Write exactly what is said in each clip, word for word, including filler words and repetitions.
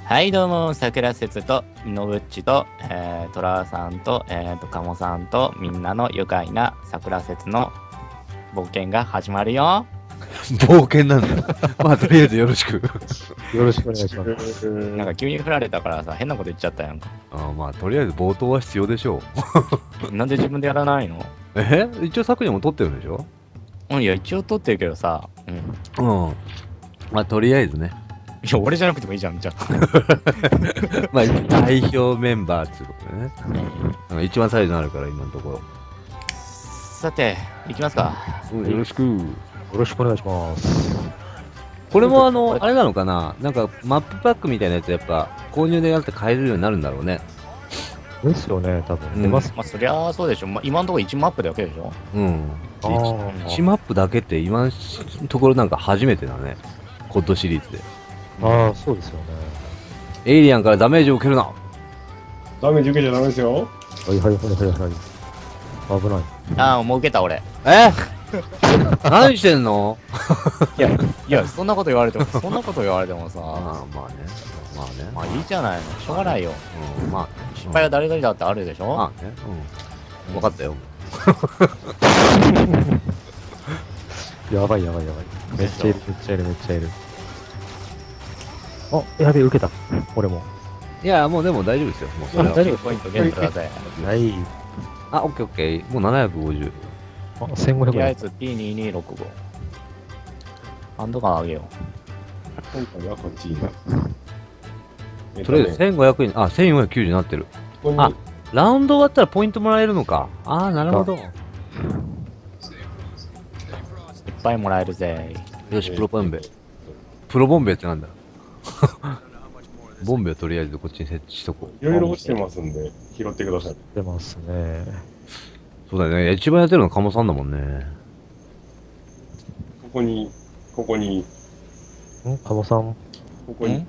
はいどうも、桜節とイノブッチと、えー、トラさんと、えーと、カモさんとみんなの愉快な桜節の冒険が始まるよ。 冒険なんだ。まあとりあえずよろしく。 よろしくお願いします。 なんか急に振られたからさ、変なこと言っちゃったやんか。 あまあとりあえず冒頭は必要でしょなんで自分でやらないの？ う。え一応昨年も撮ってるんでしょ？ うん、いや一応撮ってるけどさ、うん。 うん。まあとりあえずね。 いや、俺じゃなくてもいいじゃん、じゃあ。 まあ代表メンバーっていうことでね。なんか一番最初になるから今のところ。 さて、行きますか。 うん、よろしく。 よろしくお願いします。 これもあの、あれなのかななんかマップパックみたいなやつやっぱ購入でやって買えるようになるんだろうね。 ですよね、多分。 うん出ます。 まあそりゃそうでしょ。まあ、今のところいちマップだけでしょ。 うん。 あーいちマップだけって今のところなんか初めてだね。コッドシリーズで。 あー、そうですよね。 エイリアンからダメージを受けるな。 ダメージ受けちゃダメですよ。 はいはいはいはいはい。危ない。 ああ、もう受けた俺。 え何してんの？ いや、いや、そんなこと言われても、そんなこと言われてもさ、 まあまあね。まあね。 まあいいじゃないの。しょうがないよ。 うん、まあ、 失敗は誰々だってあるでしょ。 まあね。うん。分かったよ。 やばいやばいやばい。めっちゃいる、めっちゃいる、めっちゃいる。あ、やべえ、受けた。俺も。 いや、もうでも大丈夫ですよ。もうそれは。 大丈夫ポイントゲットだぜ。 はい。 あ、オッケーオッケー。もうななひゃくごじゅう。 あ、せんごひゃくえん。 とりあえず ピーにーにーろくご。ハンドガンあげよ今回はこっちに。えっとりあえずねせんごひゃくえん、あ、せんよんひゃくきゅうじゅうになってる。 ここにあラウンド終わったらポイントもらえるのか。ああ、なるほど。 う。いっぱいもらえるぜ。 よし、プロボンベ。プロボンベってなんだボンベをとりあえずこっちに設置しとこう。 いろいろ落ちてますんで、拾ってください。 出ますね。 そうだよね。一番やってるのはカモさんだもんね。 ここに、ここに、 んカモさん、 ここにん、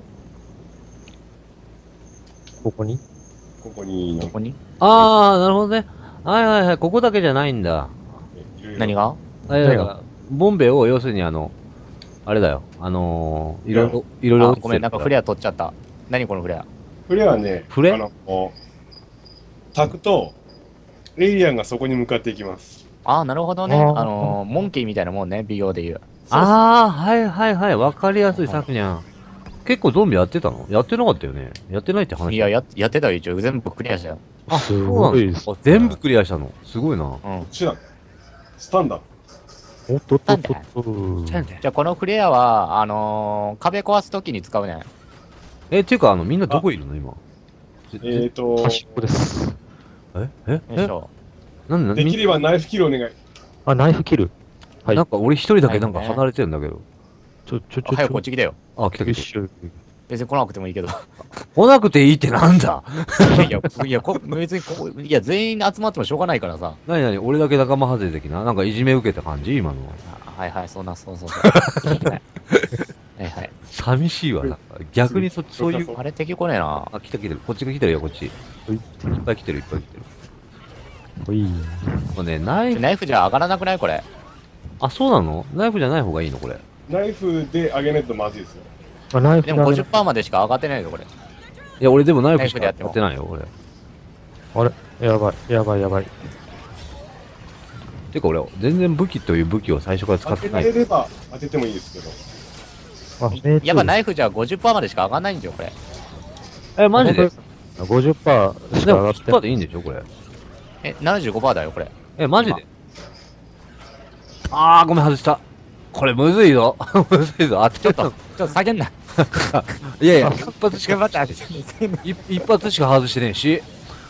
ここにここに、 ここにああ、なるほどね。はいはいはい。ここだけじゃないんだ。 いろいろ何があれだから、ボンベを要するにあの、あれだよ。あのー、いろいろ、いろいろあ、 落ちてるごめん、なんかフレア取っちゃった。何このフレア。 フレはね、 フレあの、炊くと、エイリアンがそこに向かっていきます。 ああ、なるほどね。 あーあのー、モンキーみたいなもんね、美容で言う。 ああ、はいはいはい。わかりやすい、さくにゃん。結構ゾンビやってたの？やってなかったよね。やってないって話。 いや、ややってたよ、一応。全部クリアしたよ。 あ、 すそうなごいですの？あ全部クリアしたの。すごいな。 うん。 手段。スタンダー。 おっとっとっとっと。 じゃあ、このフレアは、あのー、壁壊すときに使うね。 え、っていうか、あの、みんなどこいるの今。 えーと、 端っこです。 えええよいしょ。 なんで、なんできればナイフキルお願い。 あ、ナイフ切る。はいなんか俺一人だけなんか離れてるんだけど。 ちょ、ちょ、ちょ、 早くこっち来てよ。 あ、来た来た。 よいしょ。 別に来なくてもいいけど。 来なくていいってなんだいやいや、いや、こ別にここ、いや、全員集まってもしょうがないからさ。 なになに俺だけ仲間外れ的ななんかいじめ受けた感じ今のは。 あはいはい、そんな、そうそうそう。はいはいはい。 寂しいわ。なんか逆にそ、そういう。 あれ、敵来ねえな。 あ、来た来てる。こっちが来てるよ、こっち。いほい。 っぱい来てる、いっぱい来てる。 ほい。 もうね、ナイフ、 ナイフじゃ上がらなくないこれ。 あ、そうなのナイフじゃない方がいいのこれ。 ナイフで上げないとまずいですよ。 あ、ナイフでもごじゅっパーセントまでしか上がってないぞ、これ。 いや、俺でもナイフしかナイフでやってもやってないよ、俺。 あれやばい、やばい、やばい。 てか俺、全然武器という武器を最初から使当てってない。 られれば当ててもいいですけど。 あ、命中やっぱナイフじゃごじゅっパーセントまでしか上がんないんですよ、これ。 え、マジでごじゅっパーセントしでも、 か上がってじゅっパーセントでいいんでしょこれ。 え、ななじゅうごパーセントだよ、これ。 え、マジであー、ごめん、外した。これむずいぞ。むずいぞ。あ、ちょっと。 ちょっと下げんな。 いやいや、一発しか、 頑張って。 一一発しか外してねえし。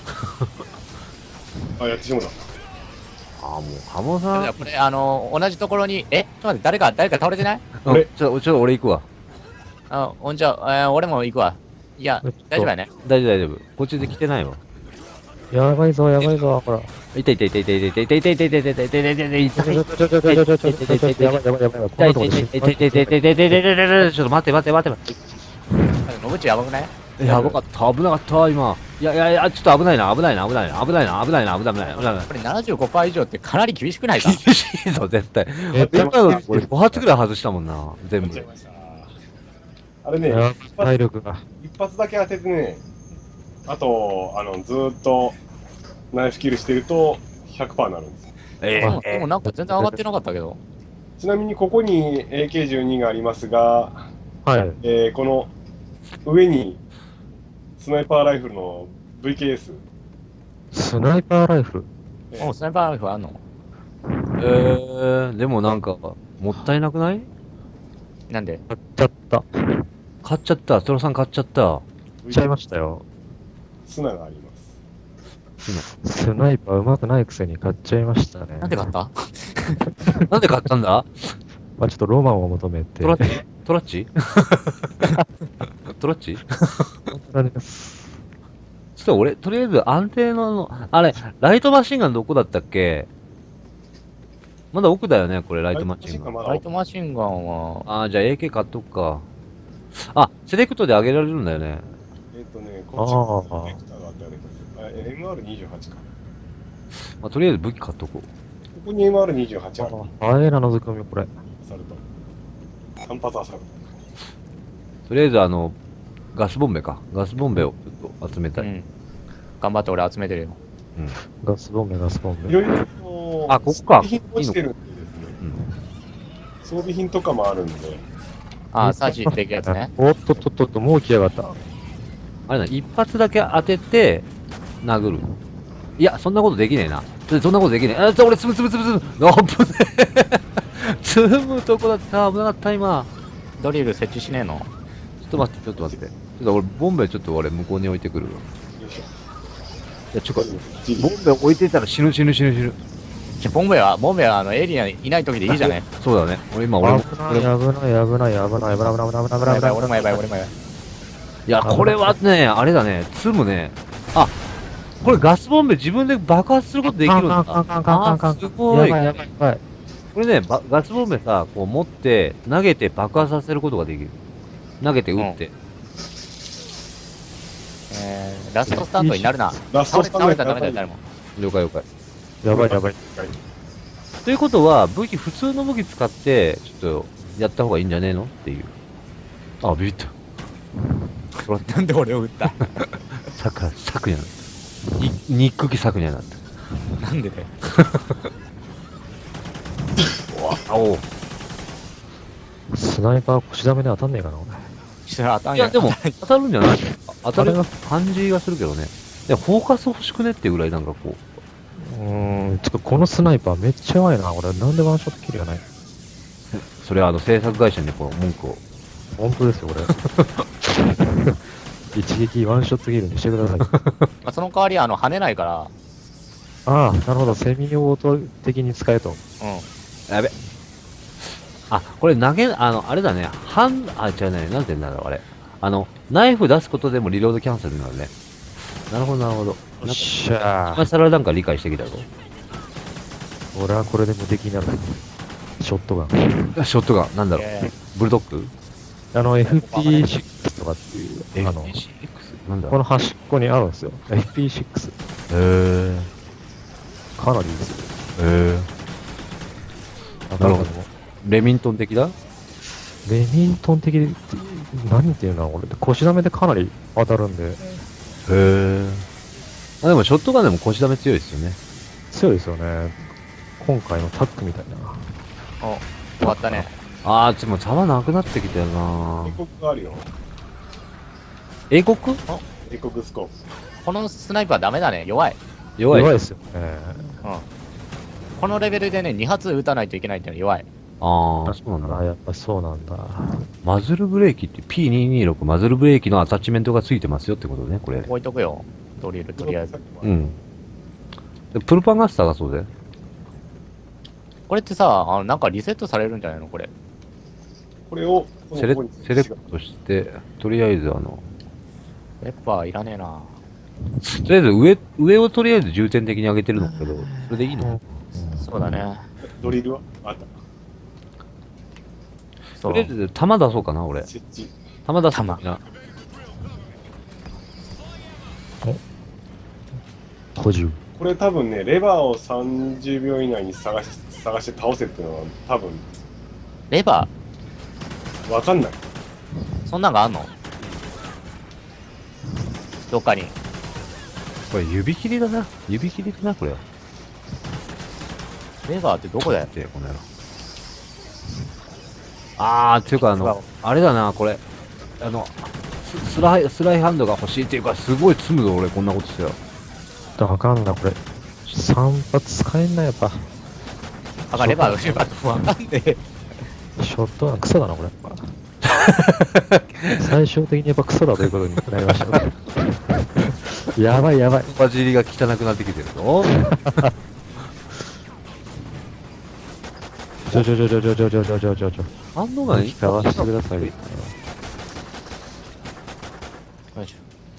あ、やってしまうな。 あー、もう、カモさん。 これ、あの、同じところに、え、ちょっと待って、誰か、誰か倒れてないうん俺ちょ、ちょ、俺行くわ。 あ、ほんじゃ、えー俺も行くわ。いや、大丈夫やね。 大丈夫、大丈夫。こっちで来てないわ。 やばいぞ、やばいぞ、ほら。 いたいたいたいたいたいたいたいたいたいたいたいたいたいたいたいたいたちょちょちょちょちょちょちょちょちょちょちょやばいやばいやばいやばい。こんなとこで失敗してちょっと待って待って待って待って。 野口やばくないやばかった、危なかった、今。いやいやいや、ちょっと危ないな、危ないな、危ないな、危ないな、危ないな、危ないな、危ないな。 これ ななじゅうごパーセント 以上ってかなり厳しくないか厳しいぞ、絶対。 え今の俺ご発ぐらい外したもんな、全部やっちゃい。ました。 あれね、 や一ばい体発力が。 一発だけ当ててね、あと、あの、ずーっとナイフキルしてるとひゃくパーセントになるんですよ。 えあでもなんか全然上がってなかったけど。 ちなみにここに エーケーじゅうに がありますが、 はい。 えーこの上にスナイパーライフルの ブイケーエス、 スナイパーライフル。 えもうスナイパーライフルあんの？ えー、でもなんか、もったいなくない？ なんで？ 買っちゃった。 買っちゃった。トラさん買っちゃった。 買っちゃいましたよ。 スナがあります。 スナイパー上手くないくせに買っちゃいましたね。 なんで買った？ なんで買ったんだ？ まあちょっとロマンを求めて。 トラッチトラッチトラッチあれですちょっと俺、とりあえず安定のの、あれ、ライトマシンガンどこだったっけ？まだ奥だよね、これ、ライトマシンガン。 まだライトマシンガンは、 あー、じゃあ エーケー 買っとくか。あ、セレクトで上げられるんだよね。 えっ、とね、 あこっちーベクターがあってあれあ エムアールにじゅうはち か。 まあ、とりあえず武器買っとこう。 ここに エムアールにじゅうはち ある。 ああえな覗き込み、これ。 アサルト。単発アサルト。 とりあえずあの、ガスボンベか。ガスボンベをちょっと集めたい。 うん。頑張って俺集めてるよ。 うん。 ガスボンベ、ガスボンベ。 いろいろとあここか装備品落ちてるんでですね、装備品とかもあるんで、 ああ、サーチできるやつね。 おっとっとっとっと、もう来やがった。 あれな、一発だけ当てて、殴る。いや、そんなことできねえな。そんなことできねえ。あ、俺、つむつむつむつむ。あぶねえ。つむとこだった。危なかった、今。 ドリル設置しねえの？ ちょっと待って、ちょっと待って。ちょっと俺、ボンベちょっと俺、向こうに置いてくるわ。 よいしょ。 いや、ちょっと、 ジリボンベ置いてたら死ぬ死ぬ死ぬ死ぬ。 じゃボンベは、ボンベはあのエリアにいない時でいいじゃね。 そうだね。俺今、俺も、 危ない、危ない、危ない、危ない、危ない、危ない、危ない、危ない、危ない、危ない、危ない。 俺もやばい、俺もやばい。 いや、これはね、あれだね、積むね。あ、これガスボンベ自分で爆発することできるんだ。 カンカンカンカンカンカンあーすごい。 やばい、やばい、やばい。 これね、ばガスボンベさ、こう持って、投げて爆発させることができる。投げて撃って。 えー、ラストスタンドになるな。 ラストスタンド倒れたらダメだよ、誰も。 了解了解。 やばい、やばい。 ということは、武器、普通の武器使って、ちょっと、やった方がいいんじゃねえのっていう。あ、ビビった。 なんで俺を撃った？ サク、サクになった。に、憎きサクにはなっなんでだよ。 た。おお。 スナイパー腰ダメで当たんねえかな、俺。 それ当たんいや、でも、当たるんじゃない当たるあれが感じがするけどね。いや、フォーカス欲しくねってぐらいなんかこう、 うーん、ちょっとこのスナイパーめっちゃ弱いな、俺。なんでワンショットキルやないそれはあの制作会社にこう文句を。 本当ですよ、これ。一撃ワンショットキルにしてください。 まあその代わり、あの、跳ねないから、 ああ、なるほど。セミオート的に使えと。 うん。 やべ。あ、これ投げ、あの、あれだね。半、あ、違うね。なんて言うんだろう、あれ。あの、ナイフ出すことでもリロードキャンセルになるね。なるほど、なるほど。 よっしゃ今更なんか理解してきたぞ。 ー。俺はこれで無敵になる。ショットガン。 ショットガン、なんだろう。 えブルドッグあの、エフピーシックス とかっていう、あの、 エフピーシックス？ なんだこの端っこにあるんですよ。エフピーシックス。 へー。 かなりいいですよ。 へー。なるほど。レミントン的だ？ レミントン的で、何ていうの俺、腰ダメでかなり当たるんで、 へー。あ、でもショットガンでも腰ダメ強いですよね。 強いですよね。今回のタックみたいな。 ー、お、終わったね。 あー、でも弾なくなってきたよな英国があるよ。 英国？ 英国スコープ。 このスナイパーダメだね、弱い。 弱い。 弱いですよね。 うん。このレベルでね、に発撃たないといけないってのは弱い。 ああ、そうなんあ、 だ。 やっぱそうなんだ。 マズルブレーキって ピーにひゃくにじゅうろく マズルブレーキのアタッチメントがついてますよってことね、これ。 置いとくよ。ドリル、とりあえず。 うん。でプルパンガス探そうぜ。 これってさ、あの、なんかリセットされるんじゃないのこれ。 これを、 セレここにセレクトして、とりあえずあの、 ペッパーいらねえな。 とりあえず上、上をとりあえず重点的に上げてるんだけど、それでいいの？ そうだね。 ドリルはあった。 そう。 とりあえず弾出そうかな、俺。 設置。 弾出す弾な。 補充。 これ多分ね、レバーをさんじゅうびょう以内に探し探して倒せっていうのは多分レバわかんない。 そんなんがあんのどっかに。 これ指切りだな。指切りだな、これは。 レバーってどこだよ。 って、この野郎。あー、っていうかあの、あれだな、これ。あの、ススライ、スライハンドが欲しいっていうか、すごい積むぞ、俺、こんなことしてよ。 あかんな、これ。散髪使えんな、やっぱ。 あかん、レバー、レバーとわかんねえ。 ショットガンクソだな、これ。最終的にやっぱクソだということになりましたね。やばいやばい。 バジリが汚くなってきてるぞ。 ちょちょちょちょちょちょちょちょちょちょちょ。 反応がね、 聞かわしてください。 よいし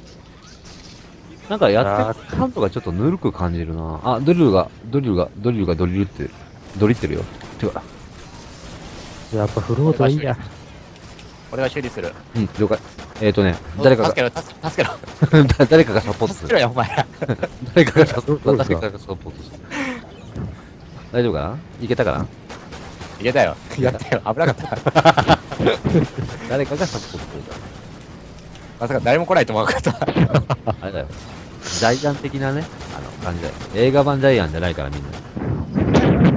なんかやってる感とかちょっとぬるく感じるな。あ、ドリルが、ドリルが、ドリルがドリルって、ドリってるよ。てか、 やっぱフロートいいや。 俺が修理する。 うん、了解。えーとね、誰かが、 助けろ、助け助けろ。 だ誰かがサポートする。 助けろよ、お前ら。 誰かがサポート、 どうですか誰かがサポートする。大丈夫かないけたかないけたよ。やったよ。危なかった。 誰かがサポートするかまさか誰も来ないと思わなかった。 ら。あれだよ。ジャイアン的なね、あの、感じだよ。映画版ジャイアンじゃないからみんな。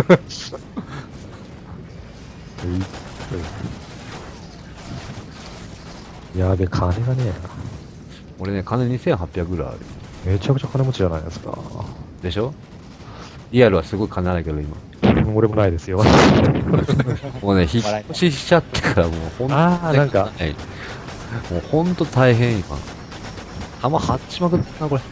やべ、金がねえな。 俺ね、金にせんはっぴゃくぐらいある。 めちゃくちゃ金持ちじゃないですか。 でしょリアルはすごい金ないけど今。 俺もないですよ。 もうね、引っ越ししちゃってからもうほんと、 あーなんかはいもうほんと大変今。弾張っちまくったな、これ。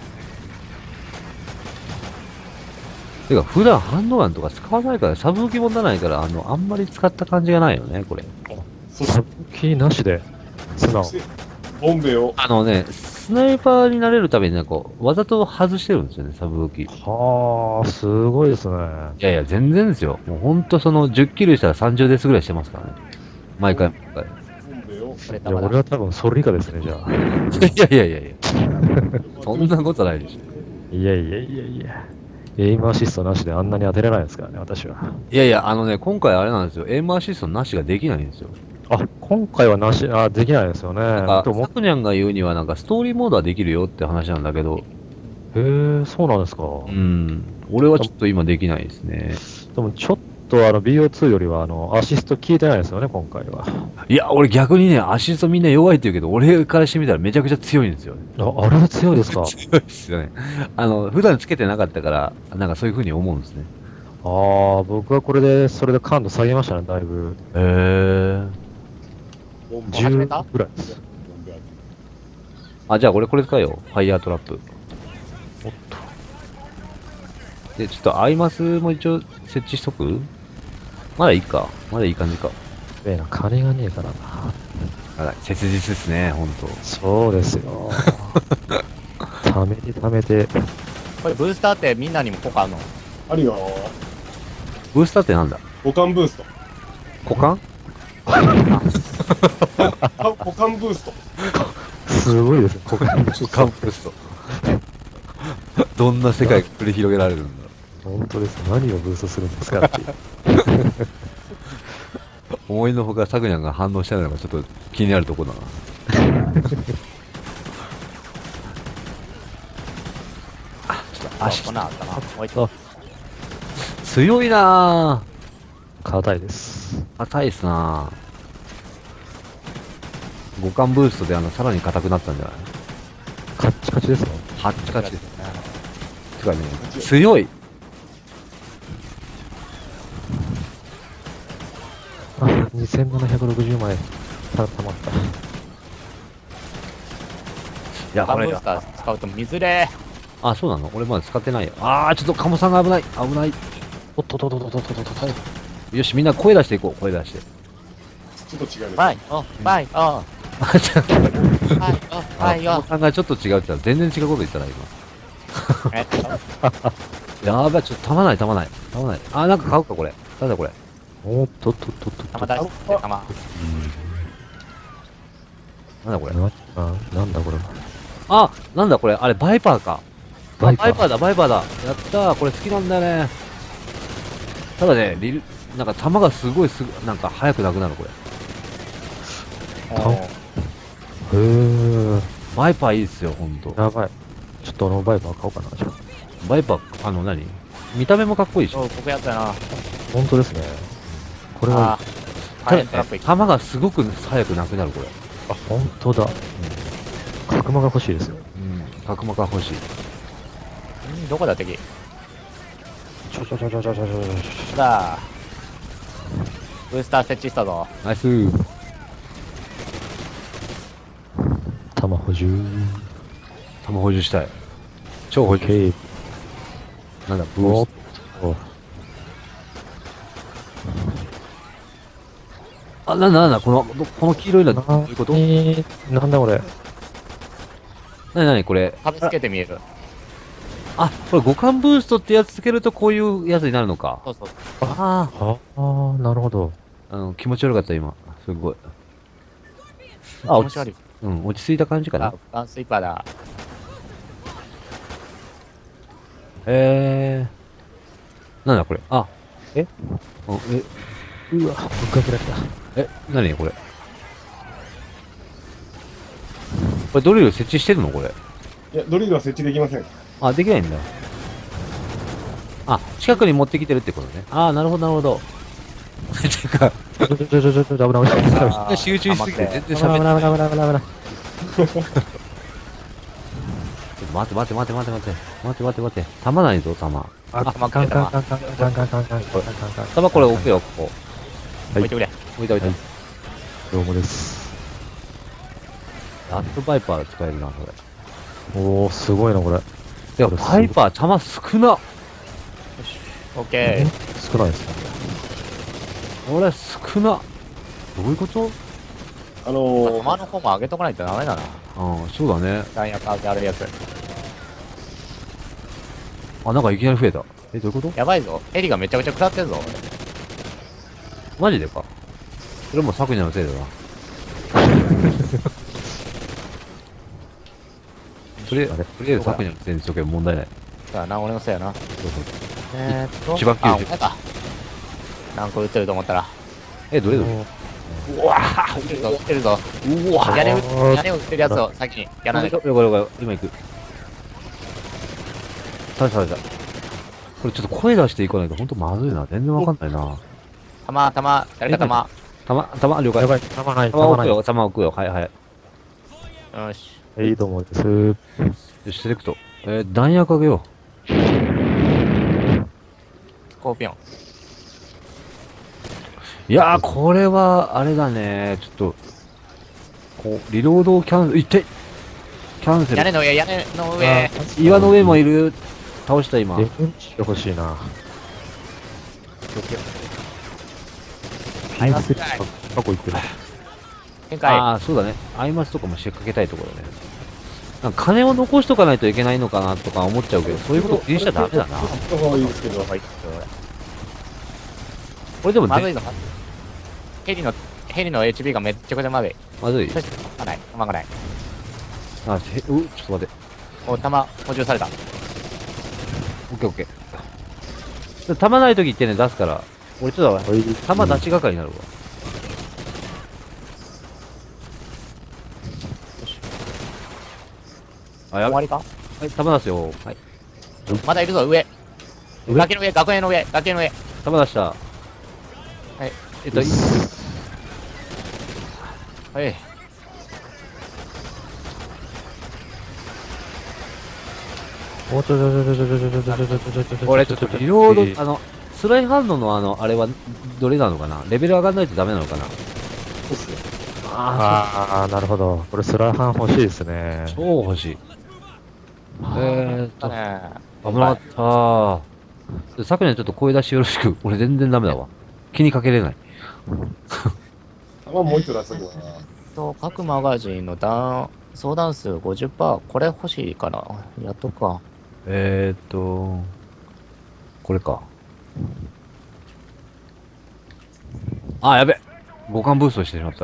てか、普段ハンドガンとか使わないから、サブ武器もならないから、あの、あんまり使った感じがないよね、これ。 そしサブキーなしで、素直。 て、ボンベを、 あのね、スナイパーになれるためにね、こう、わざと外してるんですよね、サブ武器。いはあ、すごいですね。 やいや、全然ですよ。もうほんとその、じゅっキルしたらさんじゅうデスぐらいしてますからね。毎回、毎回。 ボンベを、 いや、俺は多分それ以下ですね、じゃあ。 いやいやいやいや。そんなことないでしょ。 いやいやいやいや。エイムアシストなしであんなに当てれないですからね、私は。 いやいや、あのね、今回あれなんですよ。エイムアシストなしができないんですよ。 あ、今回はなし、あ、できないですよね。 なんか、 でもサクニャンが言うには、なんか、ストーリーモードはできるよって話なんだけど、 へえ、そうなんですか。 うん。俺はちょっと今できないですね。 でもちょっとあの ビーオーツー よりはあのアシスト効いてないですよね、今回は。 いや、俺逆にね、アシストみんな弱いって言うけど、俺からしてみたらめちゃくちゃ強いんですよ。 あ、あれは強いですか。 強いですよね。あの、普段つけてなかったから、なんかそういう風に思うんですね。 ああ、僕はこれで、それで感度下げましたね、だいぶ。 へー。 ボンベじゅう始めたぐらいです。 ボンベあ、じゃあ俺これ使うよ。ファイヤートラップ。 おっと。 で、ちょっとアイマスも一応設置しとくまだいいか。まだいい感じか。 ええな、金がねえからな。 あら、切実ですね、ほんと。 そうですよ。貯めて貯めて。 これブースターってみんなにも効果あるの？ あるよ。 ブースターってなんだ保管ブースト。 股間あ保管ブースト。 すごいですね、ここ股間ブースト。どんな世界が繰り広げられるんだ本当です。何をブーストするんですかっていう。 思いのほかサクニャンが反応してないのがちょっと気になるとこだな。あ、ちょっと足こんなんあったな。置いて。 強いなぁ。 硬いです。 硬いっすなぁ。五感ブーストであの、さらに硬くなったんじゃないカッチカチですね。 カッチカチです。てかね、強い。 あ、にせんななひゃくろくじゅうまいたたまった。 いや、これガンブース、ター使うと水れあ、そうなの俺まだ使ってないよ。あー、ちょっとカモさんが危ない。危ない。 おっとっとっとっとっとっとっとっと。 よし、みんな声出していこう。声出して。 ちょっと違います。 バイオバイオあ、ちょっと。 バイオバイオカモさんがちょっと違うって言ったら全然違うこと言ったな、今。 えっとやばい、ちょっとたまない、たまない。たまない。あ、なんか買うか、これ。なんだこれ。 おっとっとっとっとっと。 玉出して玉なんだこれ。 なあなんだこれは。 あ、なんだこれ。あれ、バイパーか。あバイパーバイパーだ、バイパーだ。やったー。これ好きなんだよね。ただね、リル、なんか弾がすごいすぐ、なんか早くなくなる、これ。 おーー。 バイパーいいっすよ、ほんと。 やばい。ちょっとあのバイパー買おうかな、じゃあ。 バイパー、あの何見た目もかっこいいし。 そう、ここやったな。 本当ですね。これはあー、 ただ火炎トラップ行き弾がすごく早くなくなる、これ。 あ、本当だ。角間が欲しいですよ。 うん。角膜が欲しい。 んどこだ敵ちょちょちょちょちょちょちょちょ。 さあ、ブースター設置したぞ。 ナイスー。 弾補充。 弾補充したい。超補充。 OK。 なんだ、ブーおっスと。 あ、なんだなんだ、この、この黄色いのはどういうこと？ えー、なんだこれ。 なになにこれ。 壁つけて見える。 あ、これ五感ブーストってやつつけるとこういうやつになるのか。 そうそう。 あああ、なるほど。 あ、あの、気持ち悪かった今。すごい。あ、 気持ち悪い落ち、うん、落ち着いた感じかあな。、 ガンスイーパーだ。 えー。なんだこれ。あ、 えうんえ、 うわ、ぶっかけられた。 え、なにこれ。これドリル設置してるのこれ。 いや、ドリルは設置できません。 あ、できないんだ。あ、近くに持ってきてるってことね。あー、なるほど、なるほど。てか、 ちょちょちょちょちょちょ、危ない危ない危ない。 あー集中しすぎて全然危喋ってない。 ない危ない危ない危ない危ない。 待って待って待って待って待って。待って待って待って。弾ないぞ、弾。 あ、カンカンカンカンカンカンカンカンカンカンカンカン。 弾これ置くよ、ここ。 置いてくれ。 置いた置いた。 はいどうもです。 ラットバイパー使えるな、これ。 おー、すごいな、これ。 てか、バイパー弾少な。 オッケ少ないですね。 これ少な。どういうこと？ あー。 のー、 弾の方も上げとかないとダメだな。 ああ、そうだね。 弾薬上げあるやつ。 あ、なんかいきなり増えた。え、どういうこと？ やばいぞ。ヘリがめちゃくちゃ食らってんぞ。 マジでか。それも昨夜のせいだな。とりあえず、とりあえず昨夜のせいにしとけば問題ない。 さあな、俺のせいやな。 そうそうえーっと、 一番あ、 九十お前か。何個撃ってると思ったら。 え、どれどれ？ うわぁ、撃ってるぞ、撃ってるぞ。 うわ屋根を、 あー屋根を撃ってるやつを先にやらないと。 よかよかよか、今行く。倒した倒した。これちょっと声出していかないとほんとまずいな。全然わかんないな。 弾、弾、誰か弾。 弾、弾、了解。 やばい、弾ない、弾ない。 弾置くよ、弾置くよ。はいはい。 よし。 えい、どうもです。 よし、セレクト。えー、弾薬あげよスコーピオン。 う。いやー、これは、あれだね。ちょっと、こう、リロードをキャンセル、いってキャンセル。 屋根の上、屋根の上。 岩の上もいる。倒した今。 デフンチしてほしいな。 アイマスかい。 過去行ってる。 展開。 ああ、そうだね。アイマスとかも仕掛けたいところだね。なんか金を残しとかないといけないのかなとか思っちゃうけど、そういうこと気にしちゃダメだな。 行った方がいいですけど、 はい。 これでもね、 まずいのかヘリの、ヘリの エイチピー がめっちゃくちゃまずい。 まずい。 そして、弾がない。弾がない。 あ、へう、ちょっと待って。 お、弾補充された。 オッケーオッケー。弾ない時ってね、出すから。俺ちょっと、弾出し係になるわ。あ、やばい。 終わりかはい、弾出すよ。はい。 まだいるぞ、上。 上崖の上、崖の上、崖の上。 弾出した。 はい。 えっと、いはい。 おちょちょちょちょちょちょちょちょちょちょちょちょ。 これちょっとリロード、あの、スライ反応のあの、あれは、どれなのかなレベル上がんないとダメなのかなそうっすね。 ああー、なるほど。これスラーハン欲しいですねあ、。超欲しい。えーっと、 だね。 危なかった。昨年ちょっと声出しよろしく。俺全然ダメだわ。気にかけれない。 弾もう一個出すとこな。 と、各マガジンの弾、相談数 ごじゅっパーセント、これ欲しいかな。やっとくか。 えーっと、これか。あ、やべ。五感ブーストしてしまった。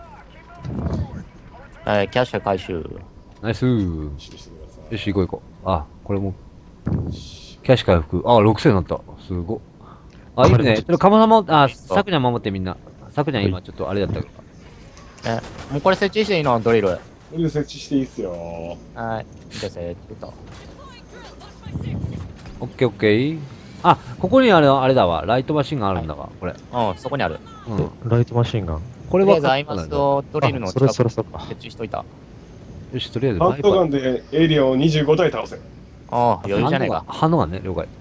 えー、キャッシュ回収。 ナイスー。 意識してください。 よし、行こう行こう。あ、これも。キャッシュ回復。あ、ろくせんになった。すごっ。あ、いいね。それ、カモさんも、あ、 そうさくにゃん守ってみんな。さくにゃん今ちょっとあれだったから。 え、もうこれ設置していいのドリル。 これで設置していいっすよ。 はい。じゃあ、せーっと。 オッケーオッケー。あ、ここにあれ、あれだわ。ライトマシンがあるんだわ、これ。 うん、そこにある。 うん。 ライトマシンガン。 これはとりあえずアイマスとドリルのあそれ近くにそれそれか。 設置しといた。 よし、とりあえずハンドガン。 ンでエイリアンをにじゅうごたい倒せ。 ああ、余裕じゃねえか。 反応がね、了解。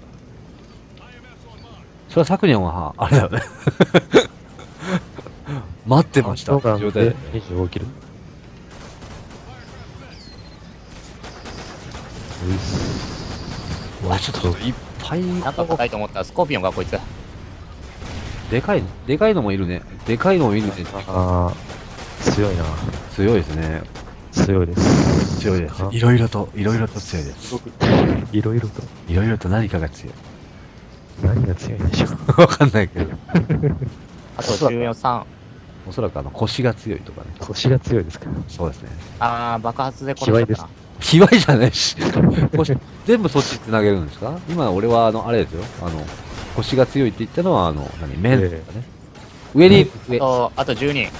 それは昨年は、あれだよね。待ってました。 ハンドガン状態でにじゅうごキル。ういっす。 うわ、ちょっといっぱい。 なんか硬いと思ったらスコーピオンがこいつ。 でかい、でかいのもいるね。でかいのもいるね。 あー、強いな。 強いですね。 強いです。 強いですあ。 いろいろと、いろいろと強いです。 いろいろと。 いろいろと何かが強い。 何が強いんでしょう。 わかんないけど。 あとじゅうよん、さん。 おそらくあの、腰が強いとかね。 腰が強いですから。 そうですね。 あー、爆発で殺しちゃったな。 卑猥じゃないし。腰全部そっちに繋げるんですか？今俺はあの、あれですよ。あの、腰が強いって言ったのは、あの、何、面とかね。上に、上。 あと、あとじゅうにん。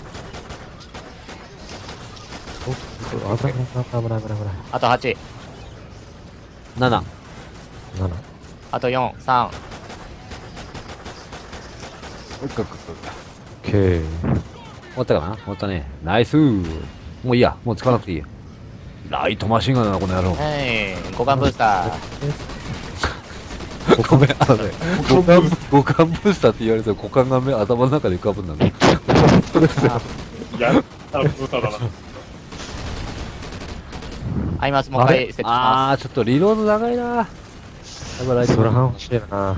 危ない危ない危ない危ない危ない。 あとはち。 なな。 なな。 あとよん、さん。 オッケー。 終わったかな終わったね。ナイスー。もういいや。もう使わなくていいや。ライトマシンガンだな、この野郎。 はい、交換ブースター。 ごめん、あのね、五感、五感ブースターって言われて股間が目頭の中で浮かぶんだね。 やったらブースターだな。 アイマスもう一回設置しまあー、ちょっとリロード長いな。やっぱライトそらマ欲しいな。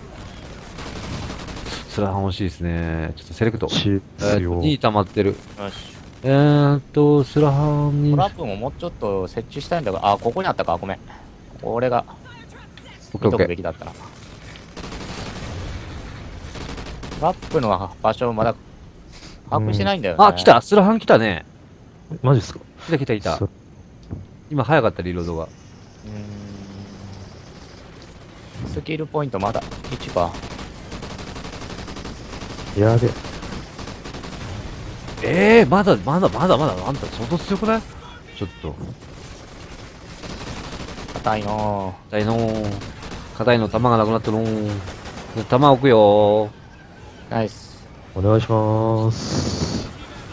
スラハン欲しいですね。ちょっとセレクト。 しえーと、に溜まってる。 す。よし。 えーっと、スラハンに。 トラップももうちょっと設置したいんだが、あ、ここにあったか、ごめん。これが見とくオッケーオッケべきだったな。トラップの場所をまだ把握してないんだよね。 ー。あ、来たスラハン来たね。 マジっすか？ 来た来た来たそ。 今早かった、リロードが。 うーん。スキルポイントまだいちか。 やべ。 ええー、まだ、まだ、まだ、まだ、あんた相当強くないちょっと。 硬いの硬いのー。硬いの、弾がなくなったのー。弾置くよー。ナイス。 お願いしまーす。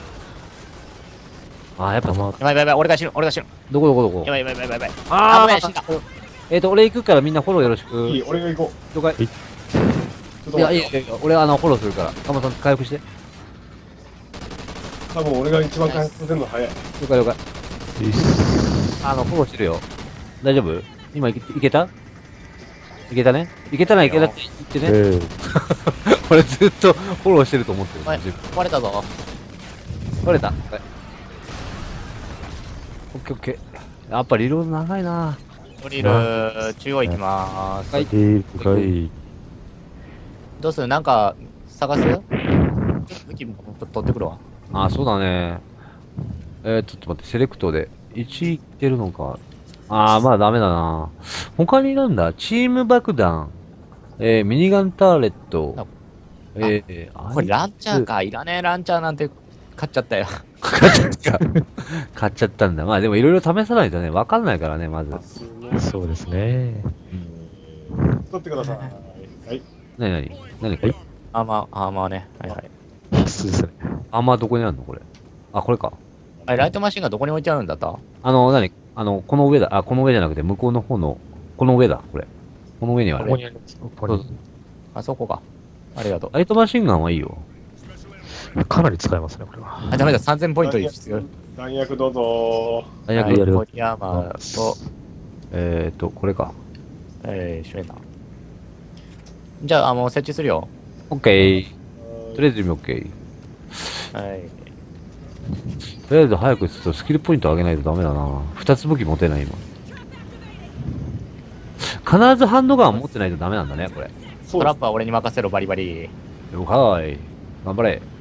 ー。あー、やっぱ、 弾やばいやばいやばい、俺が死ぬ、俺が死ぬ。 どこどこどこやばいやばいやばいやばい。 あ危ない、死んだ。 えーと、俺行くからみんなフォローよろしく。 いい、俺が行こ了解。 う。ちょっといや、 待ってよ。 いやいやいや、俺あの、フォローするから。カモさん回復して。 多分俺が一番回復させるの早い。 了解了解。 いいっす。 あの、フォローしてるよ。大丈夫今いけ、いけたいけたねいけたらいけたって言ってえね。 ー、 俺ずっとフォローしてると思ってる。 はい自分壊れたぞ。 取れた。はい。オッケーオッケー。やっぱリロード長いなドリル、中央行きまーす。 はいいい、深い。 どうするなんか、探す武器も取ってくるわ。 あー、そうだね。えー、ちょっと待って、セレクトで。いちいってるのか。あー、まだダメだな他になんだチーム爆弾。えー、ミニガンターレットあ。 えー、あこれランチャーか。いらねえランチャーなんて買っちゃったよ。 買っちゃった。買っちゃったんだ。まあでもいろいろ試さないとね、わかんないからね、まず。 そうですね。 取ってください。はい。 なになになにこれアーマー、アーマーね。はいはい。 必須ですね。 あんまどこにあるのこれ。あ、これか。 あれ、ライトマシンがどこに置いてあるんだったあの、なにあの、この上だ。あ、この上じゃなくて、向こうの方の、この上だ、これ。この上にはあれ。 ここにあります。ここに。 あそこか。ありがとう。 ライトマシンガンはいいよ。 かなり使えますね、これは。 あ、ダメだ。さんぜんポイント必要。 弾薬どうぞ。 大学、 はいやるボディアーマーと、 えーと、これか。 えー、シュレーダー。じゃあ、あもう設置するよ。 オッケー。とりあえずオッケー。 はい。 とりあえず早くするとスキルポイント上げないとダメだな。二つ武器持てない今。必ずハンドガン持ってないとダメなんだね、これ。 そうでトラップは俺に任せろ、バリバリ。 了解。頑張れ。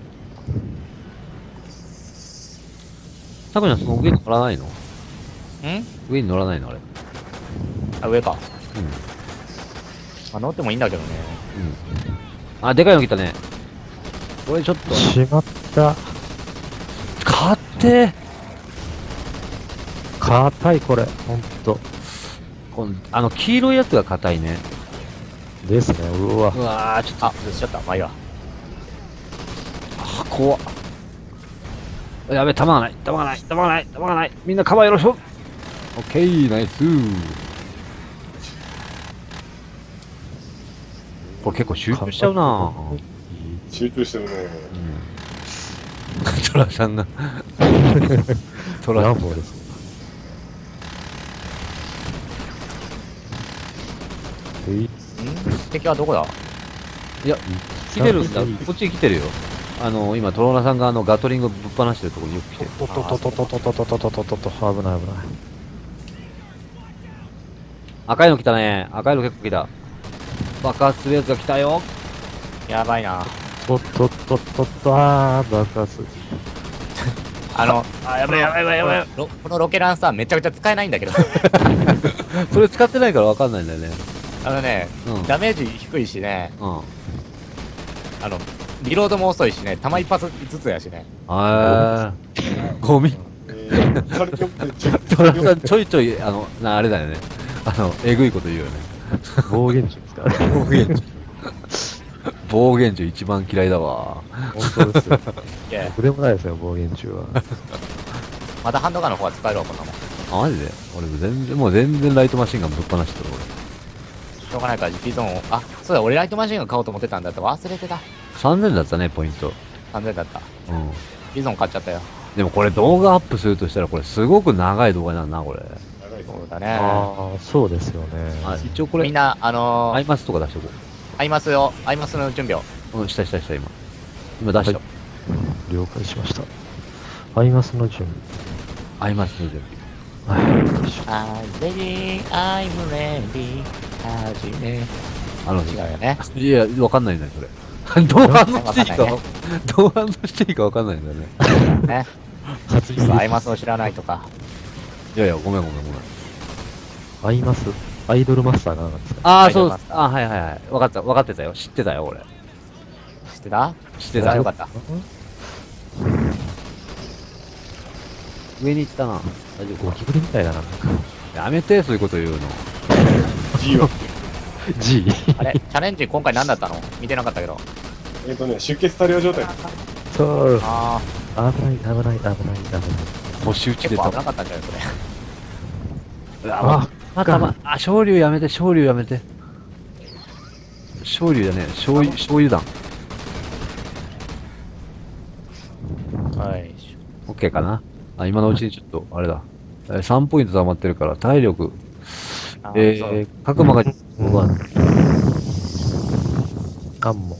タコちゃんその上に乗らないのん上に乗らないのあれ。 あ、上か。 うん。 まあ、乗ってもいいんだけどね。 うん。あ、でかいの来たね。これちょっと。 しまった。 買って硬いこれ、ほんと。 このあの、黄色いやつが硬いね。 ですね、うわ。 うわー、ちょっと、 あ、しちゃった。まあいいわ。 あ、怖っ。やべ、弾がない、弾がない、弾がない、弾がない。みんなカバーよろしく。オッケー、ナイスー。これ結構集中しちゃうなぁ。 集中してるね。 うん。トラさんが。トラランボーです。えい、 ん敵はどこだ？ いや、来てるんだ。こっちに来てるよ。あの、今、トローナさんがあの、ガトリングぶっ放してるところによく来てる。 とととととととととととと、危ない危ない。 赤いの来たね。赤いの結構来た。爆発するやつが来たよ。 やばいな。 とっとっとっとっと、あー、爆発。 あの、 あ、やばいやばいやばいやばい。 ロこのロケランさ、めちゃくちゃ使えないんだけど。 それ使ってないからわかんないんだよね。 あのね、 うん。 ダメージ低いしね、 うん。 あの、リロードも遅いしね、弾一発ずつやしね。 あー。ゴミ。 えー、それでよくちょっとトラさんちょいちょい、あの、なあれだよね。あの、えぐいこと言うよね。 暴言中ですか？ 暴言中。暴言中一番嫌いだわ。 本当ですよ。 いや、 僕でもないですよ、暴言中は。 またハンドガンの方が使えるわ、こんなもん。しあ、マジで俺全然、もう全然ライトマシンガンぶっ放してるょうがないから、ビゾンを、あ、そうだ、俺ライトマシンガン買おうと思ってたんだって忘れてた。 俺。さんぜんだったね、ポイント。 さんぜんだった。 うん。 ビゾン買っちゃったよ。 でもこれ動画アップするとしたらこれすごく長い動画になるな、これ。 長いですねそうだね。 ああ、そうですよね。 あ、一応これ、 みんな、あのー、 アイマスとか出しとこアイマスを、アイマスの準備を。 う。うん、したしたした、今。今出した。 了解しました。アイマスの準アイマスの準備。はい。よいしょ I'm ready, I'm ready, はじめ。 備。あの、 違うよね。 いや、わかんないんだよ、それ。どう反応していいか、 わかんないねどう反応していいかわかんないんだよね。 ね。 初耳アイマスを知らないとか。 いやいや、ごめんごめんごめん。 アイマスアイドルマスターがなんですか？ ああ、 アイドそうです。 ルマスターあ、はいはいはい。わかった、わかってたよ。知ってたよ、俺。 知ってた知ってたよ。 よかった。 上に行ったな。大丈夫かゴキブリみたいだな。 やめて、そういうこと言うの。 G は。 G。 あれチャレンジ今回何だったの見てなかったけど。 えっとね、出血多量状態。 そう。 あ危ない、危ない、危ない、危ない。 星打あ、結ちでた。 構危なかったんじゃないそれ。 うわままたま、あ、昇竜やめて、昇竜やめて。昇竜じゃねえ、醤油、醤油弾。 はい。 オッケーかな。あ、今のうちにちょっと、あれだ。えーさんポイント溜まってるから、体力。 あえーそうー、角間が、僕は、 ガンモ。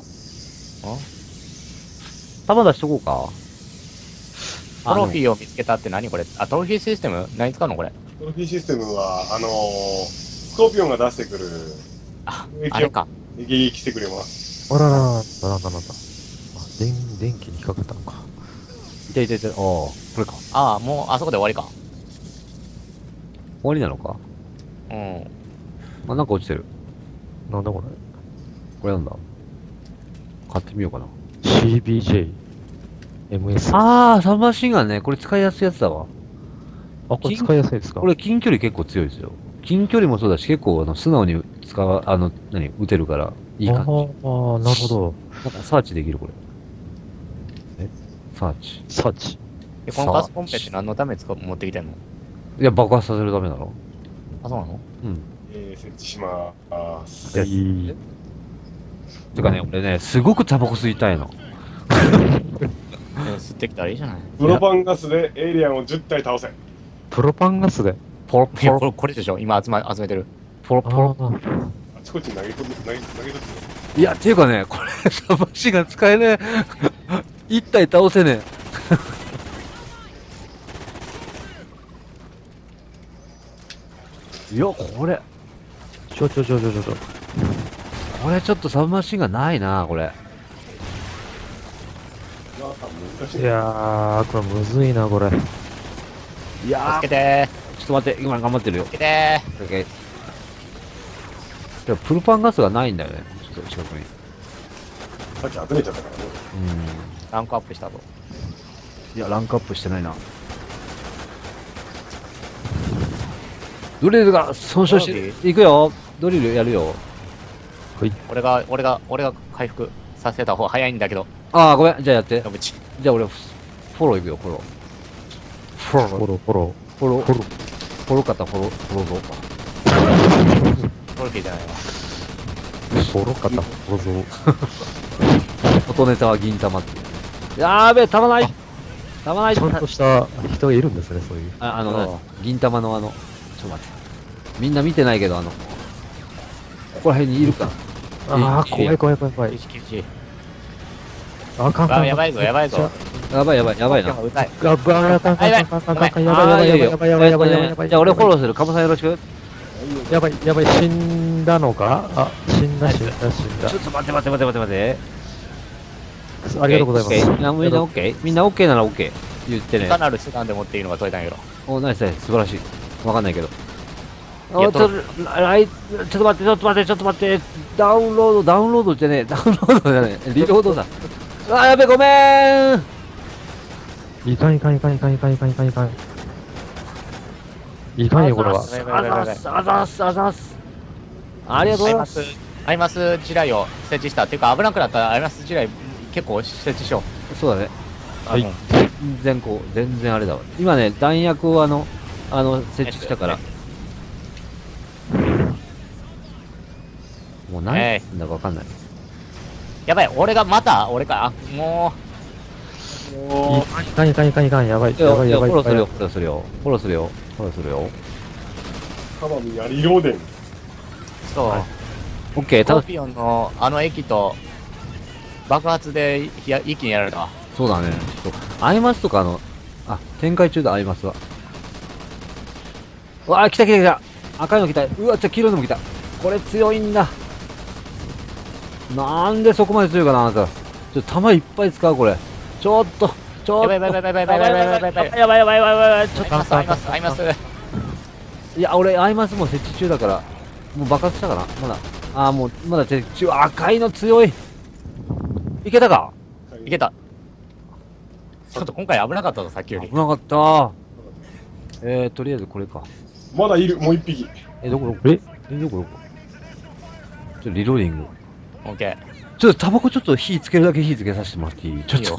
弾出しとこうか。 トロフィーを見つけたって何これあ、トロフィーシステム何使うのこれトロフィーシステムは、あのー、スコーピオンが出してくるあ、 撃あれか。 撃撃してくれます。 あららら、なんだなんだなんだ。あ、電、電気に引っかかったのか。 いたいたいた。ああ、これか。終ああ、もう、あそこで終わりか。 わりなのか。 うん。 あ、なんか落ちてる。 なんだこれ。 これなんだ。買ってみようかな。 シービージェイ。エムエス。 ああ、サブマシンガンね。これ使いやすいやつだわ。 あ、これ使いやすいですか？ これ近距離結構強いですよ。近距離もそうだし、結構あの素直に使う、あの、何、撃てるから、いい感じ。 ああ、なるほど。 なんかサーチできる、これ。えサーチ。 サーチ。 で、このガスポンペって何のために使う持ってきてんのいや、爆発させるためだろ。 あ、そうなのうん。 えー、設置します。 はい。 てかね、俺ね、すごくタバコ吸いたいの。 吸ってきたらいいじゃない。 プロパンガスでエイリアンをじゅったい倒せ。 プロパンガスで。 ポロポいや、 ロ、 これ、これでしょ今集ま、集めてる。 ポロあポロ。 あ。 あちこちに投げと投げ投げとっていや、っていうかね、これ、サバシが使えねえ。一体倒せねえ。いや、これ、 ちょちょちょちょちょちょ。 これちょっとサブマシンがないな、これ。 なんか難しい。 いやー、これむずいな、これ。 いや助けてちょっと待って、今頑張ってるよー。。助けてオッケー。でもプルパンガスがないんだよね、ちょっと近くに。 さっき集めちゃったからね。 うん。 ー。ランクアップしたと。 いや、ランクアップしてないな。 ドリルが損傷してる。いくよ。ドリルやるよ。 俺が、俺が、俺が回復させた方が早いんだけど、 ああ、ごめん。じゃあやって。 野口。 じゃあ俺、フォローいくよ、フォロー。フォロー。 フォロー、フォロフォロー。 フォロー。 フォロー方、フォロー、フォローぞ。 トロフィーじゃないわ。 ー。フォロー方、フォローぞ。 元ネタは銀玉って。やーべえ、たまないたまないちゃんとした人がいるんですね、そういう。 あ、あのそうね、銀玉のあの、ちょっと待って。みんな見てないけど、あの、ここら辺にいるから。 ああ、 え怖い怖い怖い怖い。 厳しい厳しい。 あかんかん。 あ、やばいぞ、やばいぞ。 やばいやばいやばいな。 うざい。 あ、ぶあ、あかんかんかんかんかんかん。やばいやばいやばいやばいやばいやばいやばいやばい。 じゃあ俺フォローする。カモさんよろしく。 やばいやばい、死んだのかあ、死んだ死んだ死んだちょ。っと待って待って待って待って待って。 ありがとうございます。 オッケーみんなみんなオッケーみんなオッケーならオッケー。言ってねいか。なる手段で持っているのが解いたんやろ。 お、ナイスナイス。素晴らしい。わかんないけど。 いやあ、ちょっと、ライ、ちょっと待って、ちょっと待って、ちょっと待って。ダウンロード、ダウンロードじゃねえ。ダウンロードじゃねえ。リロードだ。あ、やべ、ごめーん。 いかんいかんいかんいかんいかんいかんいかんいかん。いかんよ、これは。 あざっす、あざっす、あざっす。ありがとうございます。 アイマス地雷を設置した。っていうか、危なくなったらアイマス地雷結構設置しよそうだね。 う。 はいうん全然こう、全然あれだわ。今ね、弾薬をあの、あの、設置したから。もう何えんだかわかんない。 やばい、俺がまた俺か。あもう。もう。 いかんいかんいかんいかん、やばいいやいややばいやばい。 フォローするよ、フォローするよ。フォローするよ。フォローするよ。 カマミやリローデン。 そう。 オッケー、ただ、 コーピオンのあの駅と爆発でひや一気にやられたわ。 そうだね。ちょっと、アイマスとかあの、あ、展開中だ、アイマスは。うわー、来た来た来た。赤いの来た。うわ、ちょ、黄色いのも来た。これ強いんだ。なんでそこまで強いかな、あなた。ちょ、弾いっぱい使う、これ。ちょっと、ちょっと。 やばいやばいやばいやばいやばいやばいやばいやばい。 やばいやばいやばいやばい。ちょっアイマスアイマスアイマス。 と、いや、俺、アイマスも設置中だから、もう爆発したかなまだ。あー、もう、まだ設置中。赤いの強い。いけたかいけた。ちょっと今回危なかったぞ、さっきより危。なかった。えー、とりあえずこれか。 まだいる、もう一匹。 え、どこどこええ、どこどこちょっとリローディング。 オッケちょっとタバコちょっと火つけるだけ火つけさせてもらっていいちょっと。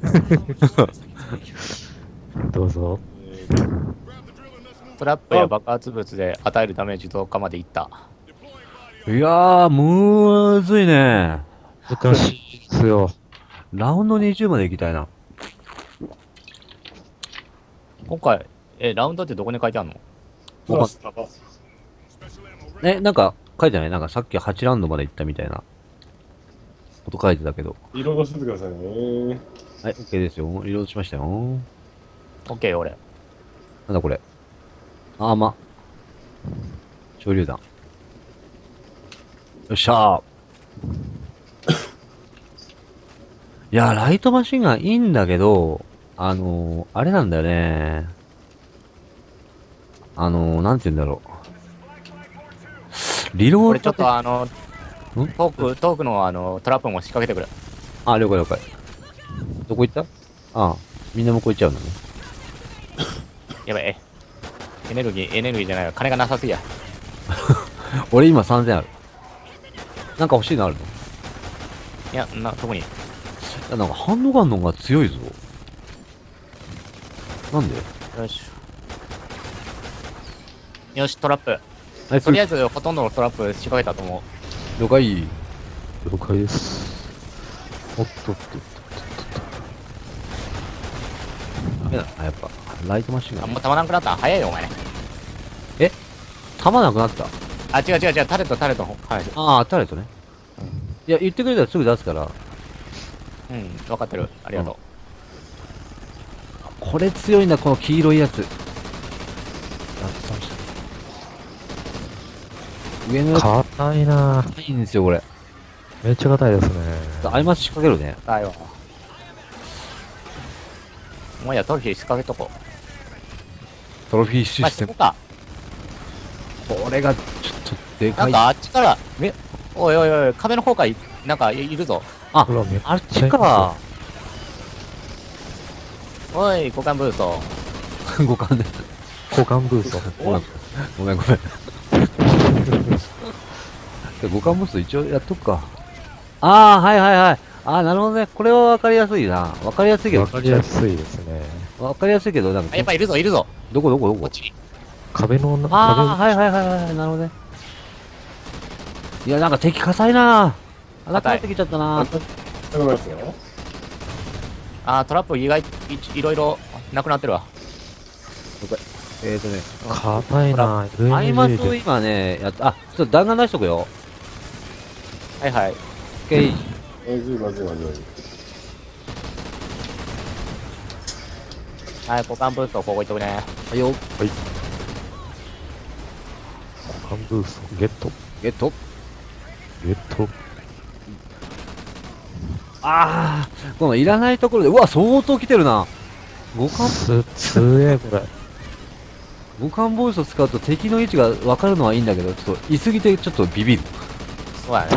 どうぞ。 ー。トラップや爆発物で与えるダメージ増加までいった。 いやー、むずいね。 難しいですよ。 ラウンドにじゅうまで行きたいな。 今回、え、ラウンドってどこに書いてあるの？ プラスタバ。 え、なんか書いてないなんかさっきはちラウンドまで行ったみたいなこと書いてたけど。 リロードしててくださいね。 はい、OK ですよ。リロードしましたよ。 オッケー、俺。 なんだこれ。アーマ。潮流弾。よっしゃー。いや、ライトマシンガンいいんだけど、あのー、あれなんだよね。あのー、なんて言うんだろう。リロード俺ちょっとあの、 んトーク、トークのあの、トラップも仕掛けてくる。 あ、了解了解。どこ行ったああ、みんな向こう行っちゃうんだね。 やばい、え。エネルギー、エネルギーじゃないわ。金がなさすぎや。 俺今さんぜんある。なんか欲しいのあるのいや、な、特に。 いや、なんかハンドガンの方が強いぞ。なんでよし。よし、トラップ。 あいつとりあえず、ほとんどのトラップ仕掛けたと思う。 了解。 了解です。おっとっとっダメだな、やっぱ。ライトマシンガあ、 ン。 もう弾なくなった早いよ、お前ね。 弾なくなった。 あ、違う違う違う、タレット、タレットの方。はい。 ああ、タレットね。いや、言ってくれたらすぐ出すから。 うん、分かってる。ありがとう。 これ強いな、この黄色いやつ。上のやつ硬いなぁ。 いいんですよ、これ。 めっちゃ硬いですね。 アイマス仕掛けるね。 だよ。もうや、トロフィー仕掛けとこう。 トロフィーシまあ、 ステムそこ。か。 これがちょっとでかい。 なんかあっちから、め、おいおいおい、壁の方からい、なんかいいるぞ。 あうわめっあっちか。 おい、交換ブースト。 五感で。 交換ブースト。 ごめんごめん。ごめん五感ブースト一応やっとくか。ああ、はいはいはい。ああ、なるほどね。これはわかりやすいな。わかりやすいけど。 わかりやすいですね。 わかりやすいけど、なんか。 あやっぱいるぞ、いるぞ。 どこどこどここっちに。 壁の、壁ああ、はいはいはいはい。なるほどね。いや、なんか敵硬いな。あなくなってきちゃったな。 頼みますよ。 あー、トラップ意外、いいろいろなくなってるわ。 えーとね。 硬いな。 アイマスをエルエヌジー で今ね、やっあ、ちょっと弾丸出しとくよ。 はいはい。 オッケー。 まずいまずいまずい。 はい、交換ブーストここ置いとくね。 はいよ。 交換ブースト。ゲット。 ゲット。 ゲット。 ああ、このいらないところで、うわ、相当来てるな。五感、 す、つえ、これ。 五感ボイスを使うと敵の位置が分かるのはいいんだけど、ちょっと、いすぎてちょっとビビる。 そうだね。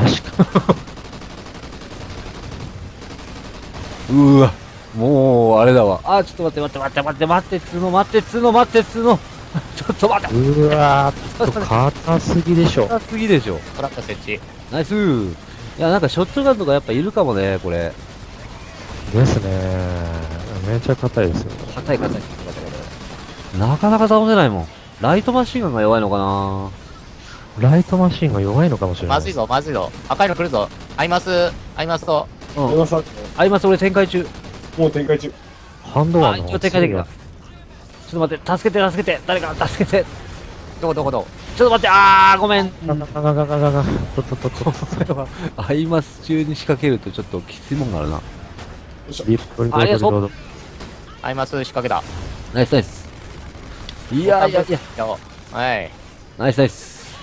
うーわ、もう、あれだわ。あー、ちょっと待って待って待って待って待って、つの待って、つの待って、つの。ちょっと待って。 うわー、ちょっと硬すぎでしょ。 硬すぎでしょ。 トラップ設置。 ナイスー。いや、なんかショットガンとかやっぱいるかもね、これ。 ですね。めちゃ硬いですよ。 硬い硬い硬い硬い。なかなか倒せないもん。ライトマシンガンが弱いのかな。 ライトマシンが弱いのかもしれない。 まずいぞ、まずいぞ。赤いの来るぞ。アイマス、アイマスと。 うん。 山さん、 あります、俺展開中。 もう展開中。 ハンドガあ、 ンの一応展開できた。ちょっと待って、助けて、助けて、誰か助けて。 どこどこどこ。 ちょっと待って、あー、ごめん。 ガガガガガガガ。とととと。 それは、アイマス中に仕掛けるとちょっときついもんがあるな。 よいしょ。 リップリロードありがとうリロード。 アイマス仕掛けた。 ナイスナイス。いやいやいや、 よはい。 ナイスナイス。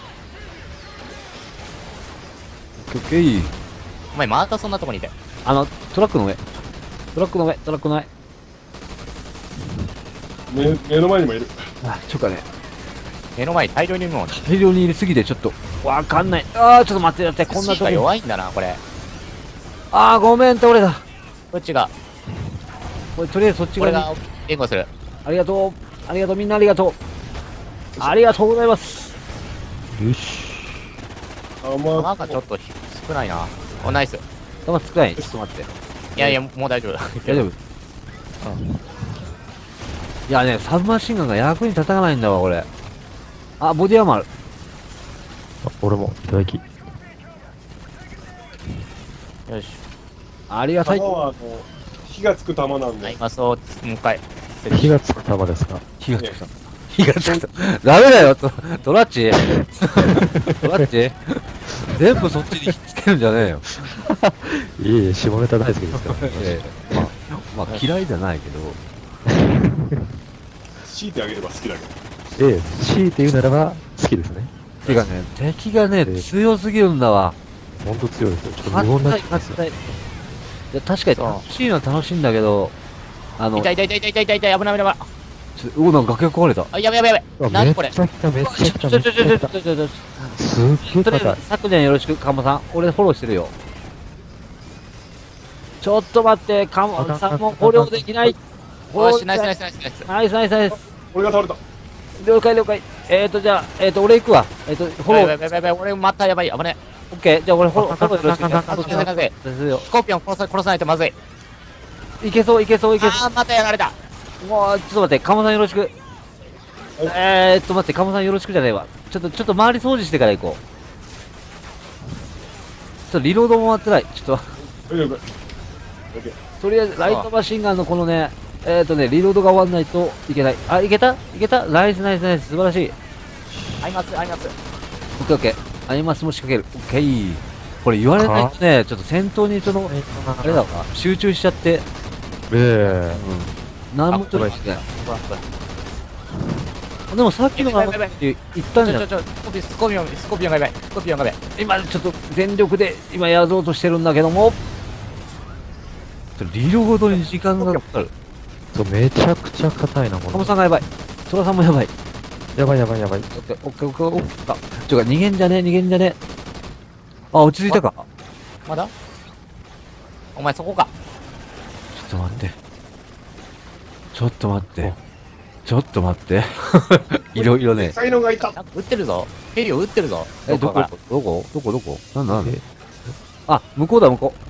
オッケーオッケー。 お前またそんなとこにいて。 あの、トラックの上。トラックの上、トラックの上。 目目の前にもいる。 あ、ちょっかね。 目の前に大量にいるもん。 大量に入れすぎてちょっと、わかんない。あー、ちょっと待って、だって、こんなと C がこ。 弱いんだな、これ。 あー、ごめん、倒れだ。 こっちが、 これ、とりあえずそっち側に。 これが援護する。 ありがとう。ありがとう、みんなありがとう。ありがとうございます。 よし。 あ、ま弾がちょっと少ないな。お、ナイス。い弾少ない。ちょっと待って。 やいや、もう大丈夫。 大丈夫。いやね、サブマシンガンが役に立たないんだわ、これ。あ、ボディアーマーある。 あ俺もいただき。 よし。 ありがたい。 弾はあの火がつく弾なんでアイ。マスをもう一回。 火がつく玉ですか。 火がつくた。火がつくた。ダメだよ、トトラッチ。トラッチ全部そっちにひっつけるんじゃねえよ。 いえいえ、下ネタ大好きですから。 ええまあ、まあ嫌いじゃないけど。 強いてあげれば好きだけど。 ええ、強いて言うならば好きですね。 てかね、敵がね、 ええ強すぎるんだわ。 ほんと強いですよ。ちょっと無言になっちゃうんですよ。 硬い。いや、確かに楽しいのは楽しいんだけど、あの、 痛い痛い痛い痛い痛い痛い痛い、危ない危ない危ない。 ちょうお、なんか崖壊れた。 あ、やべやべやべ。 うわ何これめっち。ゃ来た、めっちゃ来た、 ちょちょちょちょめっちゃ来た。 ちょちょちょ。 すっげえ硬いとりあえず、。昨年よろしく、カモさん。俺フォローしてるよ。ちょっと待って、カモさんもフォローできない。 よし、ナイスナイスナイスナイス。 ナイスナイスナイス。 俺が倒れた。 了解了解。えーと、じゃあ、えーと、俺行くわ。えーと、フォロー、 やばいやばいやばい、俺またやばい、危ねオッケー。じゃあ俺フォロー、フォローよろしく。 え。風風風。 ですよ。 スコーピオン殺さ殺さないとまずい。 いけそう、いけそう、いけあそー、またやられた。 う。もう、ちょっと待って、カモさんよろしく。えーっと、待って、カモさんよろしくじゃねえわ。ちょっと、ちょっと周り掃除してから行こう。ちょっとリロードも回ってない。ちょっと、 大丈夫。オッケー。 とりあえず、ライトマシンガンのこのね、えーっとね、リロードが終わんないといけない。あ、いけたいけたナイスナイスナイス、素晴らしい。 アイマス、アイマス。 オッケーオッケー。アイマスも仕掛ける。オッケー。これ言われないとね、ちょっと戦闘にその、あれだわ、集中しちゃって、 えうん。なんもちょっとしてない。でもさっきのがやばいやばい言ったんじゃん。 ちょちょちょ、スコピスコピオン、スコピオンがやばい。スコピオンがやばい。 今ちょっと全力で今やろうとしてるんだけども、ちょっとリロードに時間がかかる。 えそう、めちゃくちゃ硬いな、こカモれ。 さんがやばい。トラさんもやばい。 やばいやばいやばい。 オッケーオッケーオッケーオッケー。あ、ちょ、逃げんじゃねえ、逃げんじゃねえ。あ、落ち着いたか。 まだお前そこか。 ちょっと待って。ちょっと待って。 ちょっと待って。いろいろね。 才能がいた。 なんか撃ってるぞ。ヘリを撃ってるぞ。 え、どこからどこどこどこなんだなんだえあ、向こうだ向こ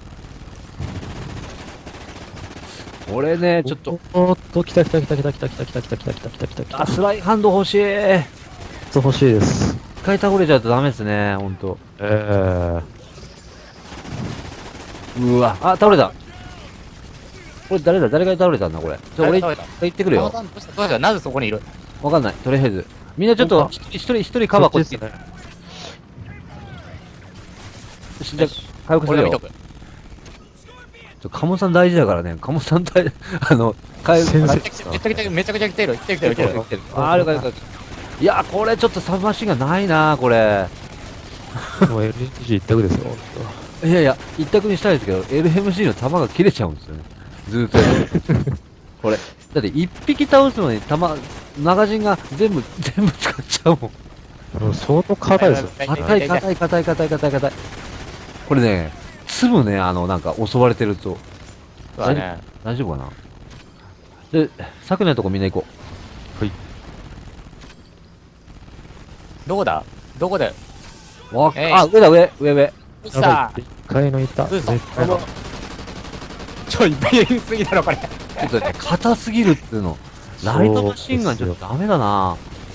う。俺ね、ちょっと、 おーっと、来た来た来た来た来た来た来た来た来た来た来た来た来た。 あ、スライハンド欲しい。 そう欲しいです。 一回倒れちゃうとダメですね、ほんと。 えうわ、あ、倒れた。これ誰だ誰が倒れたんだこれ。ちょ、俺、 倒れた行ってくるよ。 どうしたどうしたどうしたなぜそこにいるわかんない。とりあえず。みんなちょっと、一人一人一人カバーこっち。よね。 し、じゃあ、回復するよ俺が見と。く。 ちょ、カモさん大事だからね。カモさん大、あの、回復。 先生めちゃくちゃめちゃくちゃめちゃくちゃ来てる。来てる来てる来てる。 来てるあ、あるかるかる。いや、これちょっとサブマシンがないな、これ。 もう エルエムジー 一択ですよ、ほんと。 いやいや、一択にしたいですけど、エルエムジー の弾が切れちゃうんですよね。ずーっと。これ。だって一匹倒すのに弾、マガジンが全部、全部使っちゃうもん。 もう相当硬いですよ。 硬い硬い硬い硬い硬い硬い。これね、積むね、あの、なんか襲われてると。 そうだね。 大丈夫かなで、昨年のとこみんな行こどこだどこでう。わえいあ、上だ、上、上、上。 どうしたでっかいのいた。でっ嘘かいの。 ちょ、いっぱい言いすぎだろ、これ。 ちょっとね、硬すぎるっていうの。ライトマシンガンちょっとダメだな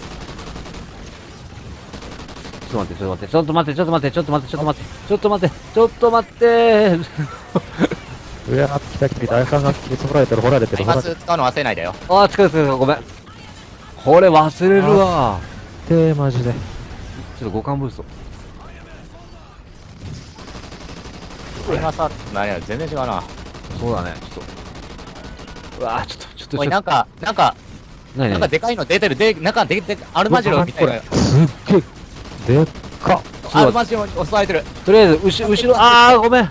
ちょっと待って、ちょっと待って、ちょっと待って、ちょっと待って、ちょっと待って、ちょっと待って、ちょっと待って、ちょっと待って、 うわー、来た来た来た。あかんが来て、取られてる、掘られてる、掘られて今す使うの忘れないでよ。 あー、疲れた疲れた、ごめん。これ忘れるわ。 て、マジで。 ちょっと五感ブースト。 今さ、何や、全然違うな。 そうだね、ちょっと。うわー、ちょっと、ちょっと、 おい、 ちょっと。 なんか、なんか、 なになになんかでかいの出てる。で、なんかで、で、アルマジロみたいな。 すっげえ、でっか。 アルマジロに襲われてる。 とりあえず、後ろ、後ろ、あー、ごめん。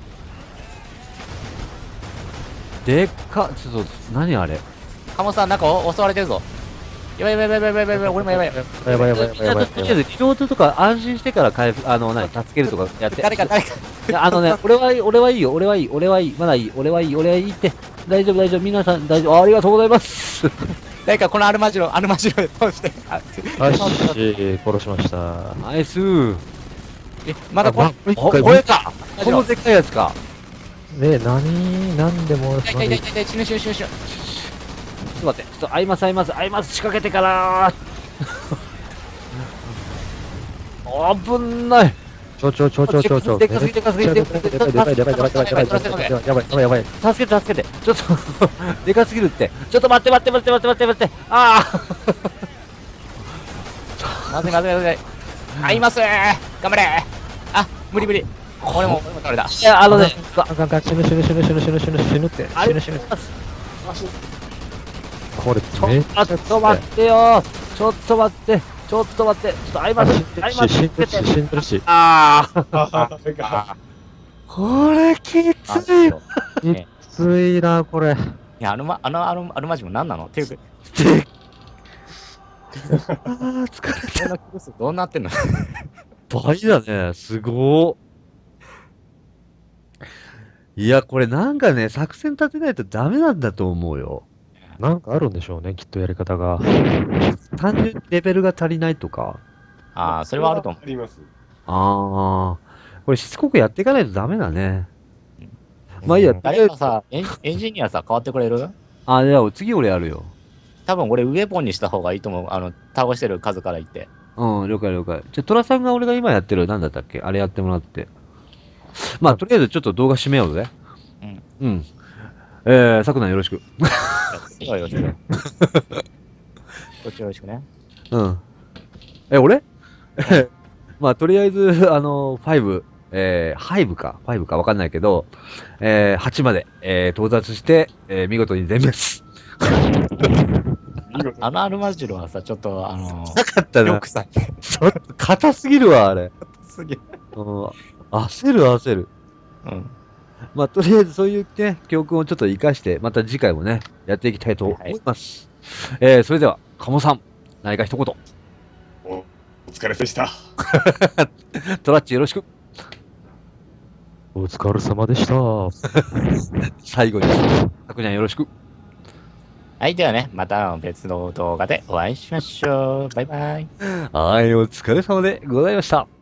でっか、ちょっと、何あれ。 カモさん、なんかお襲われてるぞ。やばいやばいやばいやばいやばいやばい、俺もやばい。 やばいやばいやばいやばいとりあえず、リロードとか安心してから回復、あの、何、助けるとかやって。 誰か、誰か。 いやあのね、俺はいい、俺はいいよ、俺はいい、俺はいい、まだいい、俺はいい、俺はいいって。大丈夫、大丈夫、皆さん大丈夫。ありがとうございます。 誰か、このアルマジロ、アルマジロで通して。あよし、殺しました。 ナイスー。 え、まだこあれ。 お、 もう一回これか。このでっかいやつか。 ねえ、何、なんでも、 痛い痛い痛い痛い、死ぬ死ぬ死ぬ死ぬ。 ちょっと待って、ちょっと、合います、合います、合います、仕掛けてからー。危んない。 ちょちょちょちょちょちょ。 でかすぎてでかすぎてでかすぎてやばいやばいやばいやばいやばいやばいやばいやばいやばいやばい。 助けて、助けて。ちょっと、でかすぎるって。ちょっと待って、待って、待って、待って、待って、待って。あまずいまずいまずい。あ、いますー。頑張れ。あ、無理無理。俺も、俺も倒れた。 ー。いや、あのね、 あかんかん、死ぬ死ぬ死ぬ死ぬ死ぬ死ぬ死ぬって。 あれ死ぬ死ぬ。これちょめっあちょっと待ってよちょっと待ってちょっと待ってちょっと合います合います死んでるし、死んでるし。 ああああ、それか。 これきついよ。きついな、これ。 いや、あの、ま、あの、あの、アルマジロ何なのっていうか、 ああ、疲れこのキル数どうなってんの倍だねすごーいやこれなんかね作戦立てないとダメなんだと思うよた。なんかあるんでしょうね、きっとやり方が。 単純にレベルが足りないとかああ、それはあると思う。 あります。 ああこれしつこくやっていかないとダメだねまあいいやとりあえず誰かさ、エンエンジニアさ、変わってくれるあじゃあ次俺やるよ多分俺、ウェポンにした方がいいと思う。あの、倒してる数から言って。 うん、了解了解。じゃあ、トラさんが俺が今やってる、なんだったっけあれやってもらって。まあ、とりあえずちょっと動画締めようぜ。 うん。 うん。えー、さくなよろしく。 よろしく。こっちよろしくね。 うん。え、俺まあ、とりあえず、あの、ご、えー、ごか、ごかわかんないけど、えー、はちまで、えー、到達して、えー、見事に全滅。 見事あのアルマジロはさ、ちょっと、あのなかったー、よな。 くさ、 ちょっと、硬すぎるわ、あれ。 すげえ。 うん。焦る、焦る。 うん。 まあ、とりあえずそういうね、教訓をちょっと活かして、また次回もね、やっていきたいと思います。えー、それでは、鴨さん、何か一言。 お疲れ様でした。 トラッチよろしく。 お疲れ様でした。 最後に、さくにゃんよろしく。 はい、ではね、また別の動画でお会いしましょう。バイバイ。 はい、お疲れ様でございました。